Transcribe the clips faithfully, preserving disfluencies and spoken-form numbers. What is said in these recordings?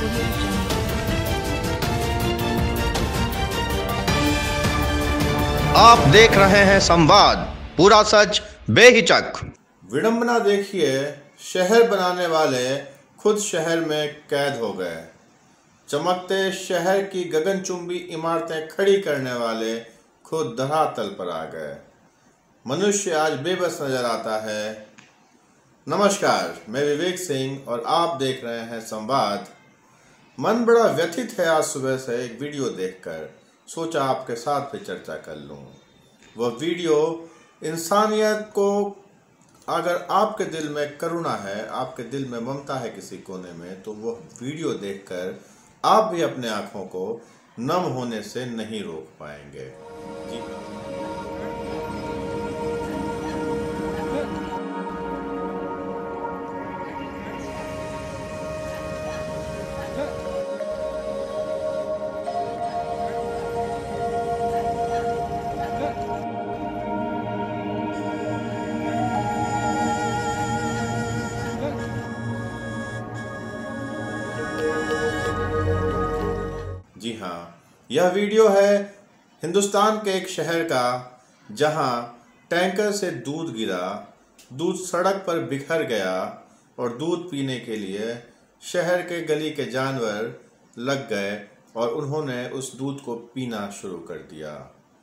आप देख रहे हैं संवाद, पूरा सच बेहिचक। विडंबना देखिए, शहर बनाने वाले खुद शहर में कैद हो गए। चमकते शहर की गगनचुंबी इमारतें खड़ी करने वाले खुद धरातल पर आ गए। मनुष्य आज बेबस नजर आता है। नमस्कार, मैं विवेक सिंह और आप देख रहे हैं संवाद। मन बड़ा व्यथित है आज सुबह से एक वीडियो देखकर। सोचा आपके साथ भी चर्चा कर लूं। वह वीडियो इंसानियत को, अगर आपके दिल में करुणा है, आपके दिल में ममता है किसी कोने में, तो वह वीडियो देखकर आप भी अपने आंखों को नम होने से नहीं रोक पाएंगे। जी जी हाँ, यह वीडियो है हिंदुस्तान के एक शहर का, जहां टैंकर से दूध गिरा, दूध सड़क पर बिखर गया और दूध पीने के लिए शहर के गली के जानवर लग गए और उन्होंने उस दूध को पीना शुरू कर दिया।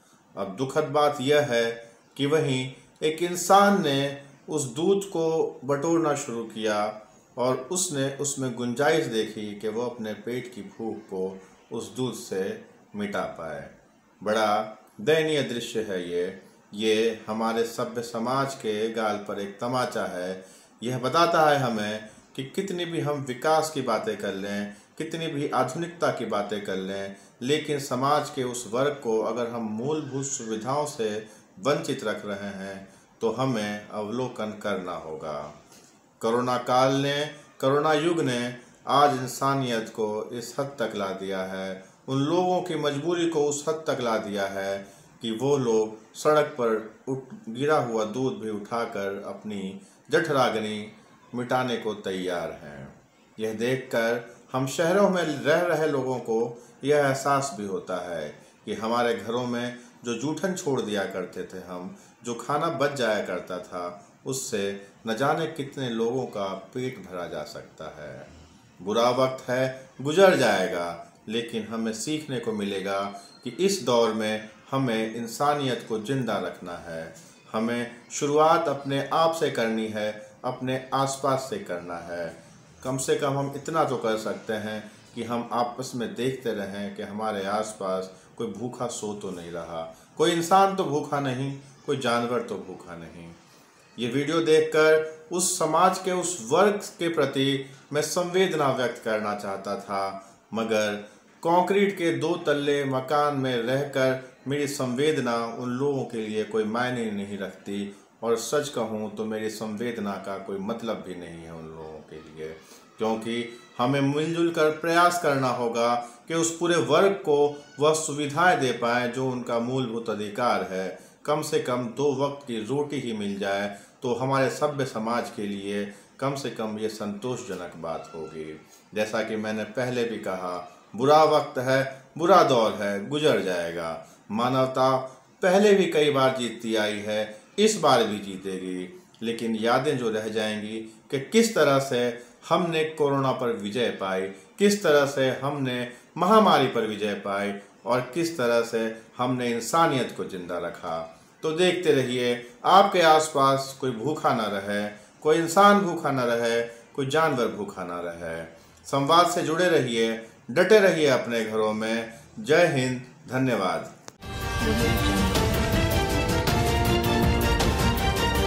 अब दुखद बात यह है कि वहीं एक इंसान ने उस दूध को बटोरना शुरू किया और उसने उसमें गुंजाइश देखी कि वो अपने पेट की भूख को उस दूध से मिटा पाए। बड़ा दयनीय दृश्य है ये ये हमारे सभ्य समाज के गाल पर एक तमाचा है। यह बताता है हमें कि कितनी भी हम विकास की बातें कर लें, कितनी भी आधुनिकता की बातें कर लें, लेकिन समाज के उस वर्ग को अगर हम मूलभूत सुविधाओं से वंचित रख रहे हैं तो हमें अवलोकन करना होगा। कोरोना काल ने, कोरोना युग ने आज इंसानियत को इस हद तक ला दिया है, उन लोगों की मजबूरी को उस हद तक ला दिया है कि वो लोग सड़क पर उठ गिरा हुआ दूध भी उठाकर अपनी जठराग्नि मिटाने को तैयार हैं। यह देखकर हम शहरों में रह रहे लोगों को यह एहसास भी होता है कि हमारे घरों में जो जूठन छोड़ दिया करते थे हम, जो खाना बच जाया करता था, उससे न जाने कितने लोगों का पेट भरा जा सकता है। बुरा वक्त है, गुजर जाएगा, लेकिन हमें सीखने को मिलेगा कि इस दौर में हमें इंसानियत को जिंदा रखना है। हमें शुरुआत अपने आप से करनी है, अपने आसपास से करना है। कम से कम हम इतना तो कर सकते हैं कि हम आपस में देखते रहें कि हमारे आसपास कोई भूखा सो तो नहीं रहा, कोई इंसान तो भूखा नहीं, कोई जानवर तो भूखा नहीं। ये वीडियो देखकर उस समाज के उस वर्ग के प्रति मैं संवेदना व्यक्त करना चाहता था, मगर कंक्रीट के दो तल्ले मकान में रहकर मेरी संवेदना उन लोगों के लिए कोई मायने नहीं रखती, और सच कहूँ तो मेरी संवेदना का कोई मतलब भी नहीं है उन लोगों के लिए, क्योंकि हमें मिलजुल कर प्रयास करना होगा कि उस पूरे वर्ग को वह सुविधाएं दे पाएँ जो उनका मूलभूत अधिकार है। कम से कम दो वक्त की रोटी ही मिल जाए तो हमारे सभ्य समाज के लिए कम से कम ये संतोषजनक बात होगी। जैसा कि मैंने पहले भी कहा, बुरा वक्त है, बुरा दौर है, गुजर जाएगा। मानवता पहले भी कई बार जीतती आई है, इस बार भी जीतेगी, लेकिन यादें जो रह जाएंगी कि किस तरह से हमने कोरोना पर विजय पाई, किस तरह से हमने महामारी पर विजय पाई और किस तरह से हमने इंसानियत को जिंदा रखा। तो देखते रहिए, आपके आसपास कोई भूखा न रहे, कोई इंसान भूखा न रहे, कोई जानवर भूखा न रहे। संवाद से जुड़े रहिए, डटे रहिए अपने घरों में। जय हिंद, धन्यवाद।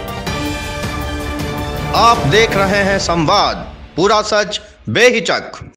आप देख रहे हैं संवाद, पूरा सच बेहिचक।